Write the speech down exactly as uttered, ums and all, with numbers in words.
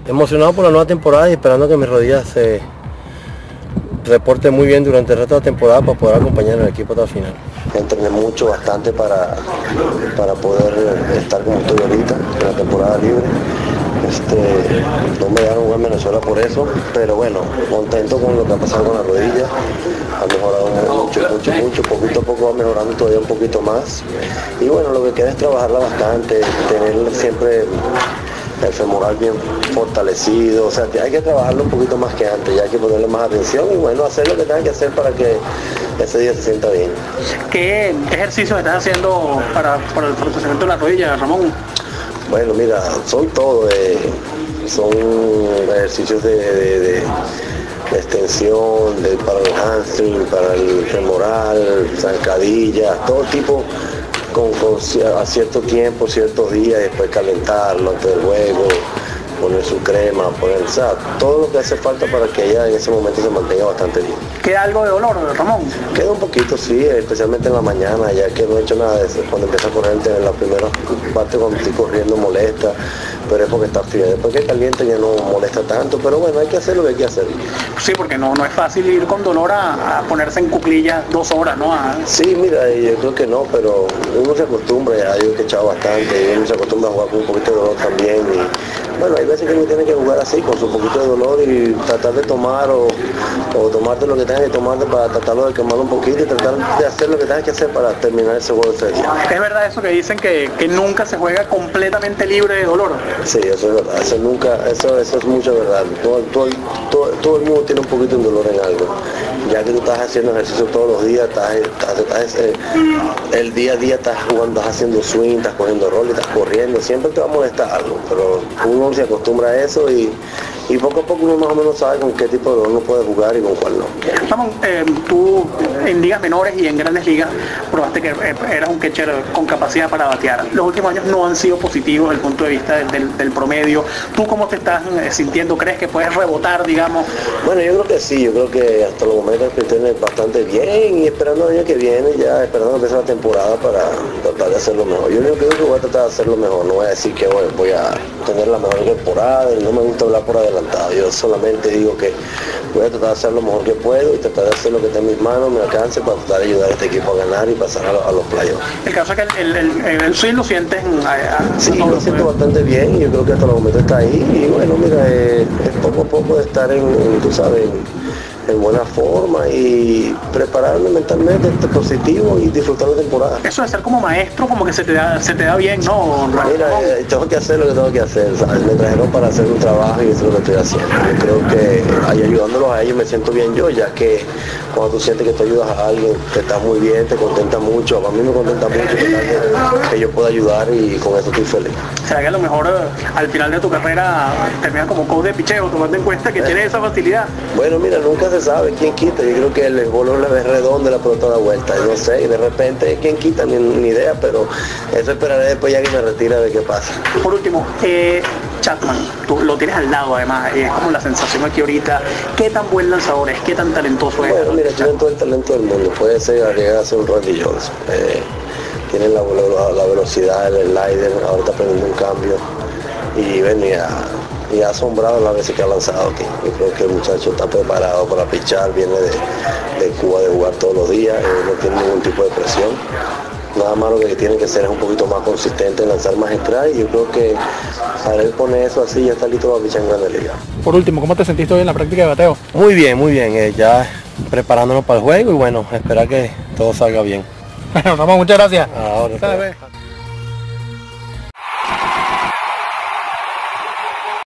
Emocionado por la nueva temporada y esperando que mis rodillas se reporten muy bien durante el resto de la temporada para poder acompañar al equipo hasta el final. Entrené mucho, bastante para, para poder estar como estoy ahorita, en la temporada libre. Este, no me dejaron jugar en Venezuela por eso, pero bueno, contento con lo que ha pasado con la rodilla. Ha mejorado mucho, mucho, mucho, poquito a poco va mejorando todavía un poquito más. Y bueno, lo que queda es trabajarla bastante, tener siempre el femoral bien fortalecido, o sea, hay que trabajarlo un poquito más que antes, ya hay que ponerle más atención y bueno, hacer lo que tenga que hacer para que ese día se sienta bien. ¿Qué ejercicios estás haciendo para, para el fortalecimiento de la rodilla, Ramón? Bueno, mira, son todo, eh, son ejercicios de, de, de, de extensión, de, para el hamstring, para el femoral, zancadillas, todo tipo. Con, con, a cierto tiempo, ciertos días, después calentarlo antes del juego, poner su crema, poner, o sea, todo lo que hace falta para que ella en ese momento se mantenga bastante bien. ¿Queda algo de dolor, Ramón? Queda un poquito, sí, especialmente en la mañana, ya que no he hecho nada de eso. Cuando empieza a correr, en la primera parte cuando estoy corriendo molesta, pero es porque está frío. Después que caliente ya no molesta tanto, pero bueno, hay que hacer lo que hay que hacer. Sí, porque no, no es fácil ir con dolor a, a ponerse en cuclillas dos horas, ¿no? A... Sí, mira, yo creo que no, pero uno se acostumbra, ya yo que he echado bastante, uno se acostumbra a jugar con un poquito de dolor también. Y bueno, hay veces que uno tiene que jugar así, con su poquito de dolor y tratar de tomar o, o tomarte lo que tengas que tomarte para tratarlo de quemar un poquito y tratar de hacer lo que tengas que hacer para terminar ese juego ese día. ¿Es verdad eso que dicen que, que nunca se juega completamente libre de dolor? Sí, eso es verdad, eso nunca, eso, eso es mucha verdad. Todo, todo, todo, todo el mundo tiene un poquito de dolor en algo. Ya que tú estás haciendo ejercicio todos los días, estás, estás, estás eh, el día a día estás jugando, estás haciendo swing, estás cogiendo rol, estás corriendo, siempre te va a molestar algo, pero uno se acostumbra a eso y, y poco a poco uno más o menos sabe con qué tipo de dolor uno puede jugar y con cuál no. Ramón, eh, tú en ligas menores y en grandes ligas probaste que eh, eras un catcher con capacidad para batear. Los últimos años no han sido positivos desde el punto de vista del, del, del promedio. ¿Tú cómo te estás eh, sintiendo? ¿Crees que puedes rebotar, digamos? Bueno, yo creo que sí, yo creo que hasta los momentos que tiene bastante bien y esperando el año que viene, ya esperando empezar la temporada para tratar de hacerlo mejor. Yo creo que voy a tratar de hacerlo mejor, no voy a decir que bueno, voy a tener la mejor temporada y no me gusta hablar por adelantado. Yo solamente digo que voy a tratar de hacer lo mejor que puedo y tratar de hacer lo que esté en mis manos, me alcance para tratar de ayudar a este equipo a ganar y pasar a, a los playoffs. El caso es que el, el, el, el swing lo sientes a, a, sí, lo siento bastante bien y yo creo que hasta los momentos está ahí y bueno, mira, eh, es poco a poco de estar en, en tú sabes, en, en buena forma y prepararme mentalmente, este positivo y disfrutar la temporada. Eso de ser como maestro, como que se te da, se te da bien, ¿no? Mira, eh, tengo que hacer lo que tengo que hacer, ¿sabes? Me trajeron para hacer un trabajo y eso es lo que estoy haciendo. Yo creo que ahí ayudándolos a ellos me siento bien yo, ya que cuando tú sientes que tú ayudas a alguien, te estás muy bien, te contenta mucho, a mí me contenta mucho que, que yo pueda ayudar y con eso estoy feliz. ¿Será que a lo mejor al final de tu carrera terminas como coach de picheo, tomando en cuenta que eh. tienes esa facilidad? Bueno, mira, nunca se sabe quién quita, yo creo que el bolón es redondo y la pelota da vuelta, no sé, y de repente quién quita, ni, ni idea, pero eso esperaré después ya que me retire a ver qué pasa. Por último, eh, Chapman, tú lo tienes al lado además, es como la sensación aquí ahorita, ¿qué tan buen lanzador es? ¿Qué tan talentoso es? Bueno, mira, tiene todo el talento del mundo, puede ser llegar a ser un Randy Johnson, eh, tiene la, la, la velocidad, el slider, ahora está aprendiendo un cambio y venía y ha asombrado las veces que ha lanzado aquí. Yo creo que el muchacho está preparado para pichar, viene de, de Cuba de jugar todos los días, eh, no tiene ningún tipo de presión. Nada más lo que tiene que ser es un poquito más consistente en lanzar más strike y yo creo que para él poner eso así ya está listo para pichar en Grandes Ligas. Por último, ¿cómo te sentiste hoy en la práctica de bateo? Muy bien, muy bien, eh, ya preparándonos para el juego y bueno, esperar que todo salga bien. Bueno, Ramón, muchas gracias. Ahora,